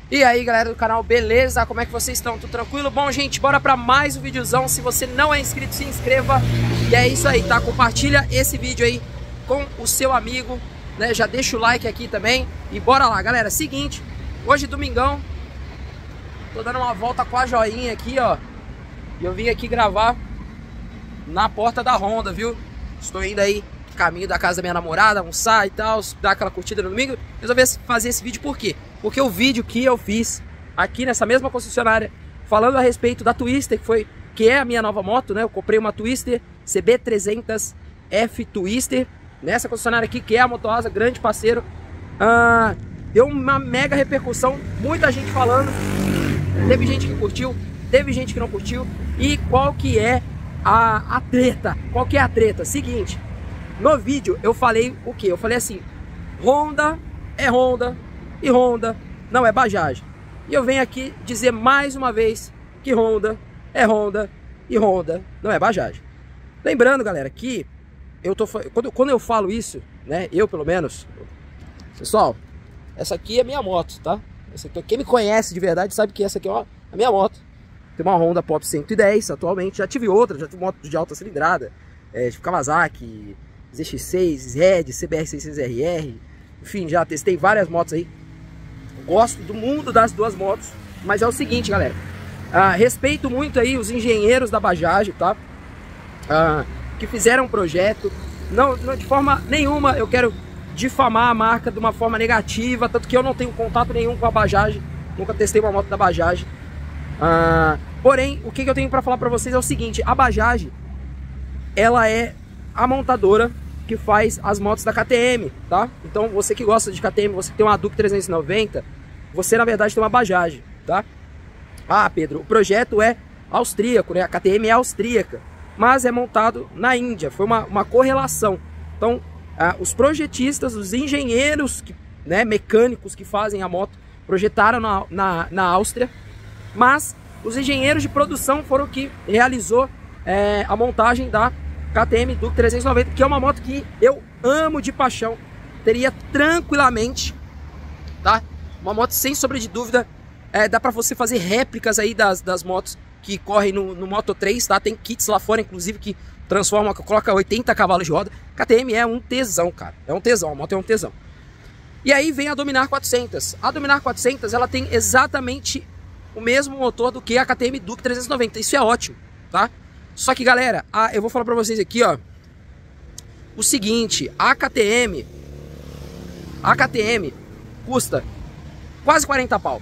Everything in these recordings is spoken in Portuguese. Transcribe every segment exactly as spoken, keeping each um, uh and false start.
E aí galera do canal, beleza? Como é que vocês estão? Tudo tranquilo? Bom gente, bora pra mais um videozão. Se você não é inscrito, se inscreva. E é isso aí, tá? Compartilha esse vídeo aí com o seu amigo, né? Já deixa o like aqui também. E bora lá galera, seguinte, hoje domingão, tô dando uma volta com a joinha aqui, ó. E eu vim aqui gravar na porta da Honda, viu? Estou indo aí caminho da casa da minha namorada, almoçar e tal, dar aquela curtida no domingo. Resolvi fazer esse vídeo por quê? Porque o vídeo que eu fiz aqui nessa mesma concessionária, falando a respeito da Twister, que foi que é a minha nova moto, né? Eu comprei uma Twister C B trezentos F Twister nessa concessionária aqui, que é a Motoasa, grande parceiro. Ah, deu uma mega repercussão, muita gente falando, teve gente que curtiu, teve gente que não curtiu. E qual que é a, a treta? Qual que é a treta? Seguinte, no vídeo eu falei o que? Eu falei assim, Honda é Honda e Honda não é Bajaj. E eu venho aqui dizer mais uma vez que Honda é Honda e Honda não é Bajaj. Lembrando galera que eu tô, quando, quando eu falo isso, né, eu pelo menos, pessoal, essa aqui é minha moto, tá? Essa aqui, quem me conhece de verdade sabe que essa aqui é a minha moto. Tem uma Honda Pop cento e dez atualmente, já tive outra, já tive moto de alta cilindrada, é, tive Kawasaki, Z X seis, Red, C B R seiscentos R R, enfim, já testei várias motos aí. Gosto do mundo das duas motos, mas é o seguinte, galera, ah, respeito muito aí os engenheiros da Bajaj, tá? Ah, que fizeram um projeto, não, não, de forma nenhuma eu quero difamar a marca de uma forma negativa, tanto que eu não tenho contato nenhum com a Bajaj, nunca testei uma moto da Bajaj. Ah, porém, o que, que eu tenho para falar para vocês é o seguinte, a Bajaj, ela é a montadora que faz as motos da K T M, tá? Então você que gosta de K T M, você que tem uma Duke trezentos e noventa, você na verdade tem uma Bajaj, tá? Ah, Pedro, o projeto é austríaco, né? A K T M é austríaca, mas é montado na Índia, foi uma, uma correlação. Então, ah, os projetistas, os engenheiros, que, né, mecânicos que fazem a moto, projetaram na, na, na Áustria, mas os engenheiros de produção foram que realizou é, a montagem da K T M Duke trezentos e noventa, que é uma moto que eu amo de paixão, teria tranquilamente, tá? Uma moto sem sombra de dúvida, é, dá pra você fazer réplicas aí das, das motos que correm no, no Moto três, tá? Tem kits lá fora, inclusive, que transforma, que coloca oitenta cavalos de roda. K T M é um tesão, cara, é um tesão, a moto é um tesão. E aí vem a Dominar quatrocentos. A Dominar quatrocentos, ela tem exatamente o mesmo motor do que a K T M Duke trezentos e noventa, isso é ótimo, tá? Só que galera, a, eu vou falar pra vocês aqui, ó, o seguinte, a K T M, a K T M custa quase quarenta pau,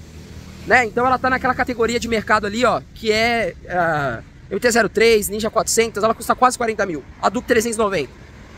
né? Então ela tá naquela categoria de mercado ali, ó, que é uh, M T zero três, Ninja quatrocentos, ela custa quase quarenta mil, a Duke trezentos e noventa.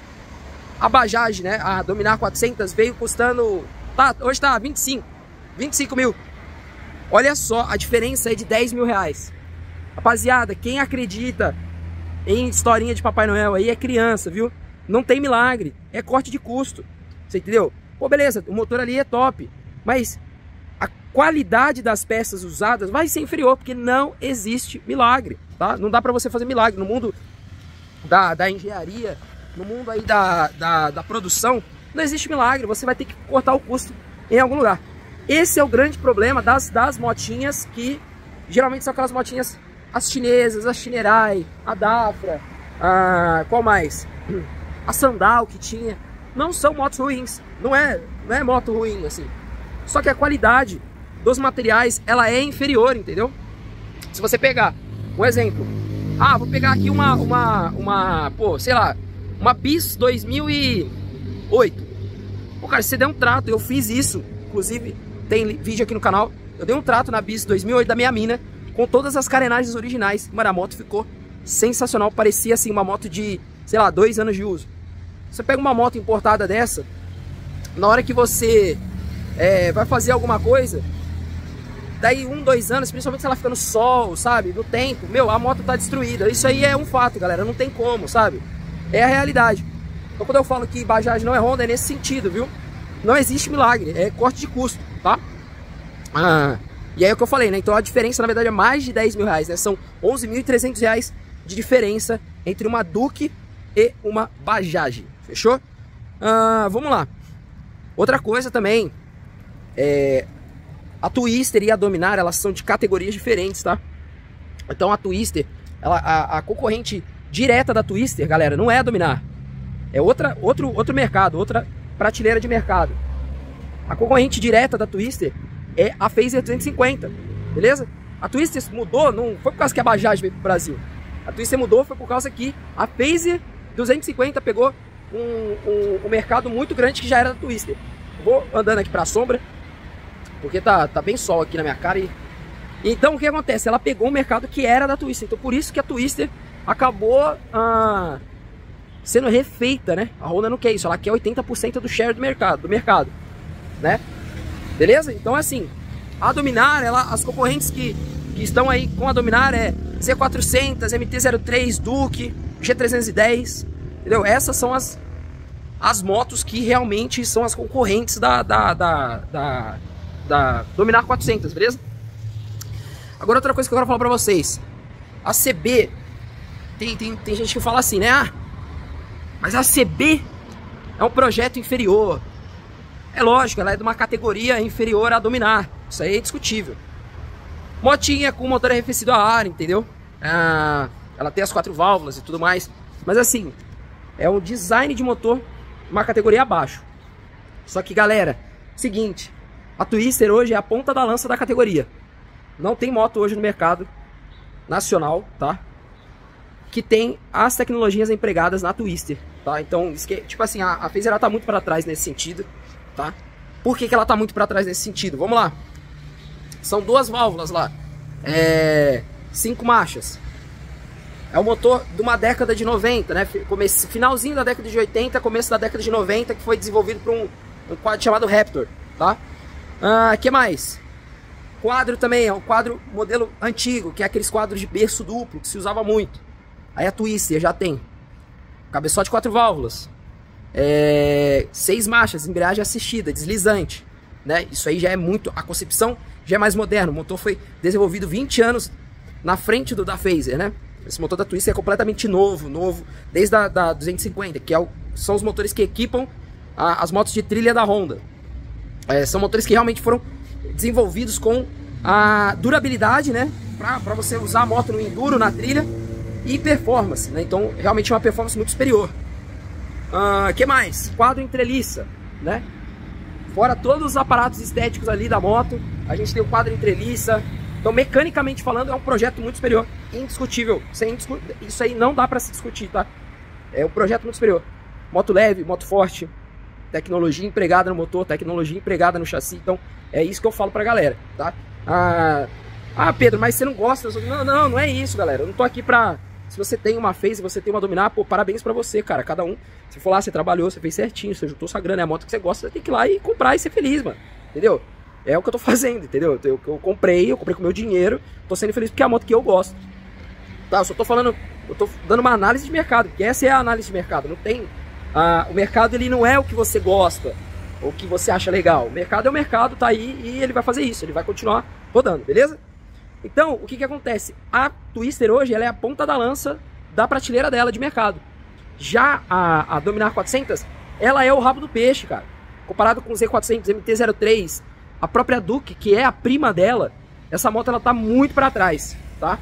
A Bajaj, né, a Dominar quatrocentos veio custando, tá, hoje tá vinte e cinco, vinte e cinco mil. Olha só, a diferença é de dez mil reais. Rapaziada, quem acredita em historinha de Papai Noel aí é criança, viu? Não tem milagre, é corte de custo. Você entendeu? Pô, beleza, o motor ali é top, mas a qualidade das peças usadas vai ser inferior, porque não existe milagre, tá? Não dá pra você fazer milagre no mundo da, da engenharia, no mundo aí da, da, da produção, não existe milagre, você vai ter que cortar o custo em algum lugar. Esse é o grande problema das, das motinhas que geralmente são aquelas motinhas, as chinesas, a Shinerai, a Dafra, a, qual mais? A Sandal que tinha. Não são motos ruins, não é, não é moto ruim assim. Só que a qualidade dos materiais, ela é inferior, entendeu? Se você pegar um exemplo, ah, vou pegar aqui uma, uma, uma, pô, sei lá, uma Bis dois mil e oito. Pô, cara, se você der um trato, eu fiz isso, inclusive tem vídeo aqui no canal, eu dei um trato na Bis dois mil e oito da minha mina, com todas as carenagens originais. Mano, a moto ficou sensacional, parecia assim uma moto de, sei lá, dois anos de uso. Você pega uma moto importada dessa, na hora que você é, vai fazer alguma coisa, daí um, dois anos, principalmente se ela fica no sol, sabe, no tempo, meu, a moto tá destruída. Isso aí é um fato, galera, não tem como, sabe? É a realidade. Então quando eu falo que Bajaj não é Honda, é nesse sentido, viu? Não existe milagre, é corte de custo, tá? Ah... E aí é o que eu falei, né? Então a diferença na verdade é mais de dez mil reais, né? São onze mil e trezentos reais de diferença entre uma Duke e uma Bajaj. Fechou? Ah, vamos lá. Outra coisa também, é, a Twister e a Dominar, elas são de categorias diferentes, tá? Então a Twister, ela, a, a concorrente direta da Twister, galera, não é a Dominar. É outra, outro, outro mercado, outra prateleira de mercado. A concorrente direta da Twister é a Phaser duzentos e cinquenta, beleza? A Twister mudou, não foi por causa que a Bajaj veio pro Brasil. A Twister mudou, foi por causa que a Phaser duzentos e cinquenta pegou um, um, um mercado muito grande que já era da Twister. Vou andando aqui pra sombra, porque tá, tá bem sol aqui na minha cara. E... Então o que acontece? Ela pegou um mercado que era da Twister. Então por isso que a Twister acabou ah, sendo refeita, né? A Honda não quer isso, ela quer oitenta por cento do share do mercado, do mercado, né? Beleza? Então assim, a Dominar, ela, as concorrentes que, que estão aí com a Dominar é Z quatrocentos, M T zero três, Duke, G trezentos e dez, entendeu? Essas são as, as motos que realmente são as concorrentes da, da, da, da, da Dominar quatrocentos, beleza? Agora outra coisa que eu quero falar pra vocês. A C B, tem, tem, tem gente que fala assim, né? Ah, mas a C B é um projeto inferior. É lógico, ela é de uma categoria inferior a Dominar. Isso aí é indiscutível. Motinha com motor arrefecido a ar, entendeu? Ah, ela tem as quatro válvulas e tudo mais. Mas assim, é um design de motor uma categoria abaixo. Só que, galera, seguinte, a Twister hoje é a ponta da lança da categoria. Não tem moto hoje no mercado nacional, tá? Que tem as tecnologias empregadas na Twister, tá? Então, tipo assim, a, a Phaser ela tá muito para trás nesse sentido, tá? Por que que ela tá muito para trás nesse sentido? Vamos lá. São duas válvulas lá. É... Cinco marchas. É um motor de uma década de noventa, né? Comece... Finalzinho da década de oitenta, começo da década de noventa, que foi desenvolvido por um, um quadro chamado Raptor, tá? Ah, que mais? Quadro também, é um quadro modelo antigo, que é aqueles quadros de berço duplo, que se usava muito. Aí a Twister já tem cabeçote quatro válvulas, é, seis marchas, embreagem assistida, deslizante, né? Isso aí já é muito, a concepção já é mais moderna. O motor foi desenvolvido vinte anos na frente do da Phaser, né? Esse motor da Twister é completamente novo, novo, desde a da duzentos e cinquenta, que é o, são os motores que equipam a, as motos de trilha da Honda. É, são motores que realmente foram desenvolvidos com a durabilidade, né, para você usar a moto no enduro, na trilha, e performance, né? Então realmente é uma performance muito superior. Uh, que mais? Quadro em treliça, né? Fora todos os aparatos estéticos ali da moto, a gente tem o quadro em treliça. Então, mecanicamente falando, é um projeto muito superior, indiscutível. Sem discu... Isso aí não dá para se discutir, tá? É um projeto muito superior. Moto leve, moto forte, tecnologia empregada no motor, tecnologia empregada no chassi. Então, é isso que eu falo pra galera, tá? Ah, ah Pedro, mas você não gosta? Não, não, não é isso, galera. Eu não tô aqui pra... Se você tem uma Phaser, você tem uma Dominar, pô, parabéns pra você, cara. Cada um, se for lá, você trabalhou, você fez certinho, você juntou sua grana, é a moto que você gosta, você tem que ir lá e comprar e ser feliz, mano. Entendeu? É o que eu tô fazendo, entendeu? Eu, eu comprei, eu comprei com meu dinheiro, tô sendo feliz porque é a moto que eu gosto. Tá, eu só tô falando, eu tô dando uma análise de mercado, porque essa é a análise de mercado. Não tem... Ah, o mercado, ele não é o que você gosta, ou o que você acha legal. O mercado é o mercado, tá aí, e ele vai fazer isso, ele vai continuar rodando, beleza? Então, o que que acontece? A Twister hoje, ela é a ponta da lança da prateleira dela de mercado. Já a, a Dominar quatrocentos, ela é o rabo do peixe, cara. Comparado com o Z quatrocentos, M T zero três, a própria Duke, que é a prima dela, essa moto ela tá muito pra trás, tá?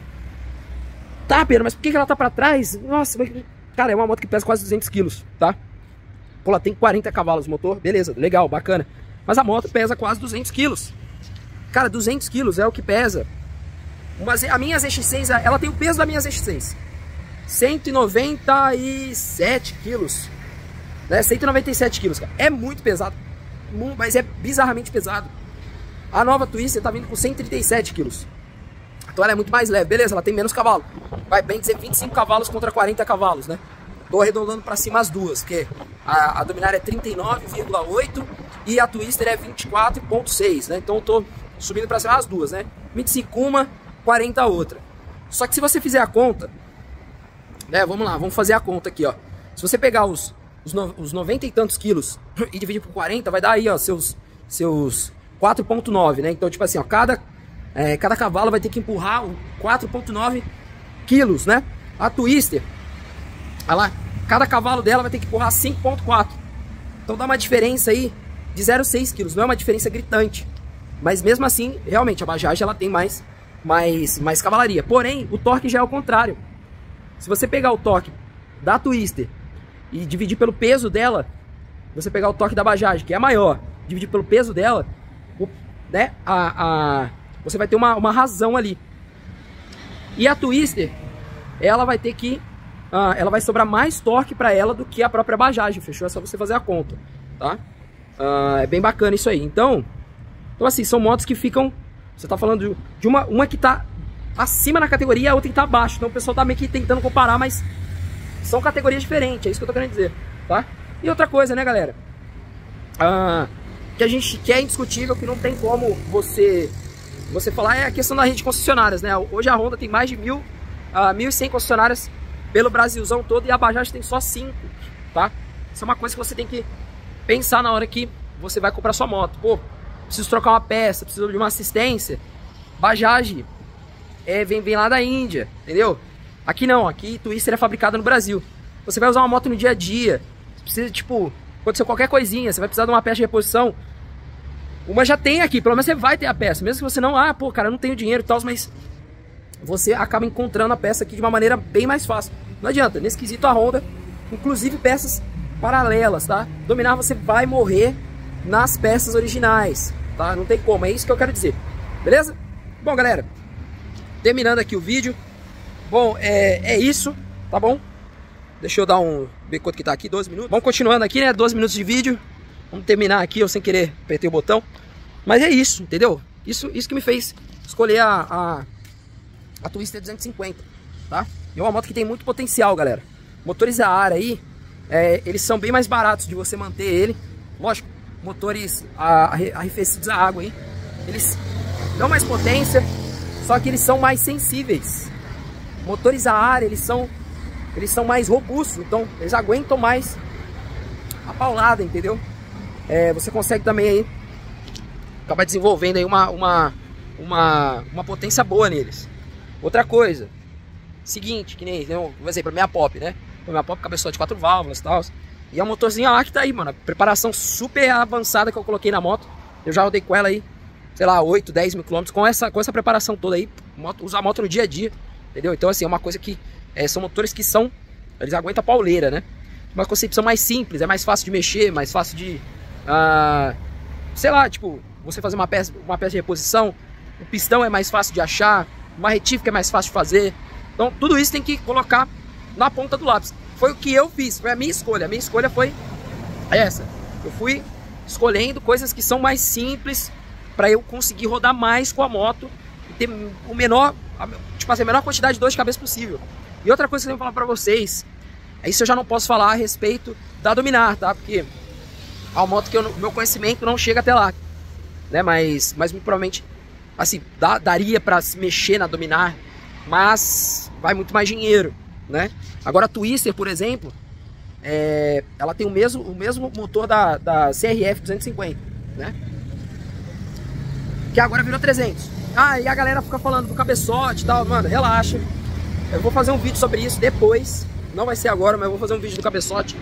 Tá, Pedro, mas por que que ela tá pra trás? Nossa, mas... Cara, é uma moto que pesa quase duzentos quilos, tá? Pô, ela tem quarenta cavalos motor, beleza, legal, bacana. Mas a moto pesa quase duzentos quilos. Cara, duzentos quilos é o que pesa. Uma, a minha Z X seis, ela tem o peso da minha Z X seis. cento e noventa e sete quilos. Né? cento e noventa e sete quilos, cara. É muito pesado, mas é bizarramente pesado. A nova Twister tá vindo com cento e trinta e sete quilos. Então ela é muito mais leve, beleza, ela tem menos cavalo. Vai bem dizer vinte e cinco cavalos contra quarenta cavalos, né? Tô arredondando pra cima as duas, porque a, a Dominar é trinta e nove vírgula oito e a Twister é vinte e quatro vírgula seis, né? Então eu tô subindo pra cima as duas, né? vinte e cinco uma, quarenta a outra. Só que se você fizer a conta, né? Vamos lá, vamos fazer a conta aqui, ó. Se você pegar os, os, no, os noventa e tantos quilos e dividir por quarenta, vai dar aí, ó, seus, seus quatro vírgula nove, né? Então, tipo assim, ó, cada, é, cada cavalo vai ter que empurrar quatro vírgula nove quilos, né? A Twister, olha lá, cada cavalo dela vai ter que empurrar cinco vírgula quatro. Então dá uma diferença aí de zero vírgula seis quilos, não é uma diferença gritante, Mas mesmo assim, realmente, a Bajaj ela tem mais, mais, mais cavalaria. Porém, o torque já é o contrário. Se você pegar o torque da Twister e dividir pelo peso dela, você pegar o torque da Bajaj, que é maior, dividir pelo peso dela, o, né, a, a, você vai ter uma, uma razão ali. E a Twister, ela vai ter que... Uh, ela vai sobrar mais torque para ela do que a própria Bajaj, fechou? É só você fazer a conta, tá? Uh, é bem bacana isso aí. Então, então, assim, são motos que ficam... Você tá falando de, de uma, uma que tá acima na categoria e a outra que tá abaixo. Então o pessoal tá meio que tentando comparar, mas são categorias diferentes, é isso que eu tô querendo dizer, tá? E outra coisa, né, galera? Uh, que a gente quer indiscutível, que não tem como você, você falar, é a questão da rede de concessionárias, né? Hoje a Honda tem mais de mil, uh, mil e cem concessionárias pelo Brasilzão todo, e a Bajaj tem só cinco, tá? Isso é uma coisa que você tem que pensar na hora que você vai comprar sua moto. Pô, preciso trocar uma peça, preciso de uma assistência. Bajaj é, vem, vem lá da Índia, entendeu? Aqui não, aqui Twister é fabricada no Brasil. Você vai usar uma moto no dia a dia, você precisa, tipo, aconteceu qualquer coisinha, você vai precisar de uma peça de reposição. Uma já tem aqui, pelo menos você vai ter a peça, mesmo que você não, ah, pô, cara, eu não tenho dinheiro e tal, mas você acaba encontrando a peça aqui de uma maneira bem mais fácil. Não adianta, nesse quesito a Honda, inclusive peças paralelas, tá? Dominar, você vai morrer nas peças originais, tá? Não tem como, é isso que eu quero dizer, beleza? Bom, galera, terminando aqui o vídeo, bom, é, é isso, tá bom? Deixa eu dar um, ver quanto que tá aqui, doze minutos. Vamos continuando aqui, né, doze minutos de vídeo. Vamos terminar aqui, eu sem querer apertei o botão. Mas é isso, entendeu? Isso, isso que me fez escolher a, a, a Twister duzentos e cinquenta, tá? É uma moto que tem muito potencial, galera. Motores a ar aí, é, eles são bem mais baratos de você manter ele. Lógico, motores a, arrefecidos a água aí, eles dão mais potência, só que eles são mais sensíveis. Motores a ar, eles são, eles são mais robustos, então eles aguentam mais a paulada, entendeu? É, você consegue também aí acabar desenvolvendo aí uma, uma, uma, uma potência boa neles. Outra coisa, seguinte, que nem, por exemplo, a minha Pop, né? A minha Pop cabeçote de quatro válvulas e tal. E é um motorzinho lá que tá aí, mano. A preparação super avançada que eu coloquei na moto. Eu já rodei com ela aí, sei lá, oito, dez mil quilômetros com essa, com essa preparação toda aí. Moto, usar a moto no dia a dia, entendeu? Então, assim, é uma coisa que é, são motores que são, eles aguentam a pauleira, né? Uma concepção mais simples, é mais fácil de mexer, mais fácil de, uh, sei lá, tipo, você fazer uma peça, uma peça de reposição. O pistão é mais fácil de achar, uma retífica é mais fácil de fazer. Então, tudo isso tem que colocar na ponta do lápis. Foi o que eu fiz, foi a minha escolha. A minha escolha foi essa. Eu fui escolhendo coisas que são mais simples para eu conseguir rodar mais com a moto e ter o menor, tipo assim, a menor quantidade de dor de cabeça possível. E outra coisa que eu tenho que falar para vocês, isso eu já não posso falar a respeito da Dominar, tá? Porque é uma moto que o meu conhecimento não chega até lá, né? Mas, mas muito provavelmente, assim, dá, daria para se mexer na Dominar, mas vai muito mais dinheiro, né? Agora a Twister, por exemplo, é, ela tem o mesmo, o mesmo motor da, da C R F duzentos e cinquenta, né? Que agora virou trezentos. Ah, e a galera fica falando do cabeçote e tal, mano, relaxa. Eu vou fazer um vídeo sobre isso depois. Não vai ser agora, mas eu vou fazer um vídeo do cabeçote.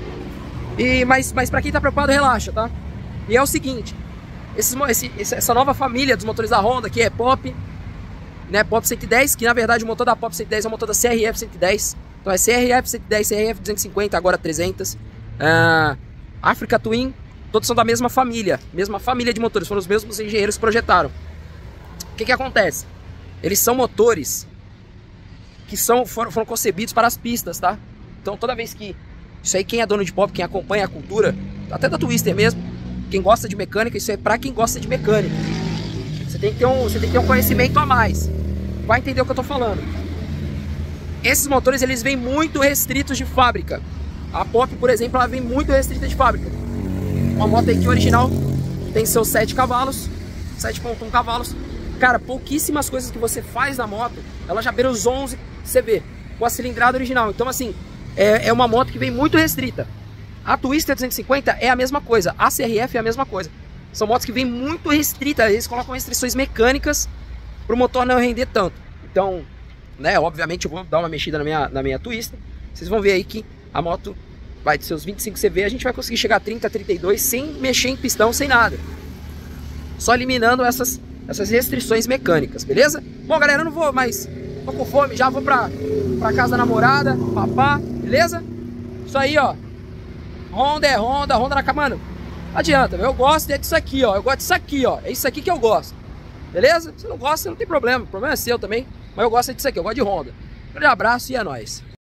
E, mas, mas pra quem tá preocupado, relaxa, tá? E é o seguinte, esses, esse, essa nova família dos motores da Honda, que é Pop, né, Pop cento e dez, que na verdade o motor da Pop cento e dez é o motor da C R F cento e dez. Então é C R F cento e dez, C R F duzentos e cinquenta, agora trezentos. Uh, Africa Twin, todos são da mesma família, mesma família de motores, foram os mesmos engenheiros que projetaram. O que que acontece? Eles são motores que são, foram, foram concebidos para as pistas, tá? Então toda vez que, isso aí quem é dono de Pop, quem acompanha a cultura, até da Twister mesmo, quem gosta de mecânica, isso é para quem gosta de mecânica. Você tem que ter um, você tem que ter um conhecimento a mais, vai entender o que eu tô falando. Esses motores, eles vêm muito restritos de fábrica. A Pop, por exemplo, ela vem muito restrita de fábrica. Uma moto aqui original tem seus sete cavalos, sete ponto um cavalos. Cara, pouquíssimas coisas que você faz na moto, ela já beira os onze C V, com a cilindrada original. Então, assim, é, é uma moto que vem muito restrita. A Twister duzentos e cinquenta é a mesma coisa, a C R F é a mesma coisa. São motos que vêm muito restritas, eles colocam restrições mecânicas para o motor não render tanto. Então, né, obviamente eu vou dar uma mexida na minha, na minha Twister. Vocês vão ver aí que a moto vai de seus vinte e cinco C V, a gente vai conseguir chegar a trinta, trinta e dois sem mexer em pistão, sem nada. Só eliminando essas, essas restrições mecânicas, beleza? Bom, galera, eu não vou mais... Tô com fome, já vou pra, pra casa da namorada, papá, beleza? Isso aí, ó. Honda é Honda, Honda na cama, mano. Não adianta, eu gosto é disso aqui, ó. Eu gosto disso aqui, ó. É isso aqui que eu gosto. Beleza? Se não gosta, não tem problema. O problema é seu também. Mas eu gosto é disso aqui, eu gosto de Honda. Um grande abraço e é nóis.